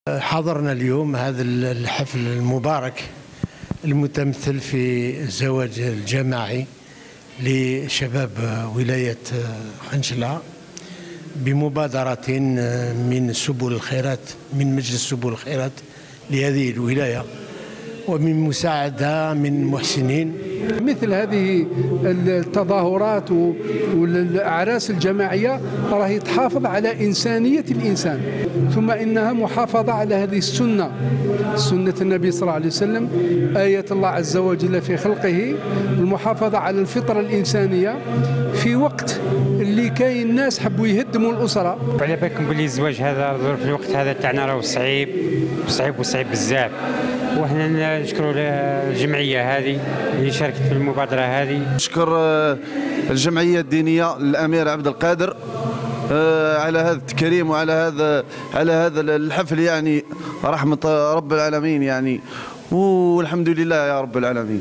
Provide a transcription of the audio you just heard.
حضرنا اليوم هذا الحفل المبارك المتمثل في الزواج الجماعي لشباب ولاية خنشلة بمبادرة من سبل الخيرات، من مجلس سبل الخيرات لهذه الولاية، ومن مساعدة من محسنين. مثل هذه التظاهرات والأعراس الجماعية راهي تحافظ على إنسانية الإنسان، ثم إنها محافظة على هذه السنة، سنة النبي صلى الله عليه وسلم، آية الله عز وجل في خلقه، المحافظة على الفطرة الإنسانية في وقت اللي كاين الناس حبوا يهدموا الأسرة. على بالكم بلي الزواج هذا في الوقت هذا تاعنا راهو صعيب بزاف، وحنا نشكروا الجمعية هذه اللي شاركت في المبادرة هذه. نشكر الجمعية الدينية الأمير عبد القادر على هذا التكريم وعلى هذا الحفل، يعني رحمة رب العالمين، يعني والحمد لله يا رب العالمين.